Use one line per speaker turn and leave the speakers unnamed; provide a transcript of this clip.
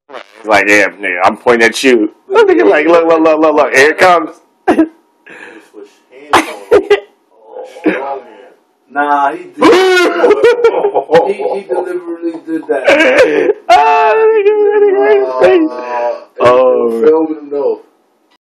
It's like, yeah, nigga, I'm pointing at you. Look, nigga, like, look, here it comes.
Switch hands on him. Nah, he did. he deliberately did that.
Oh, nigga,
Filming him though.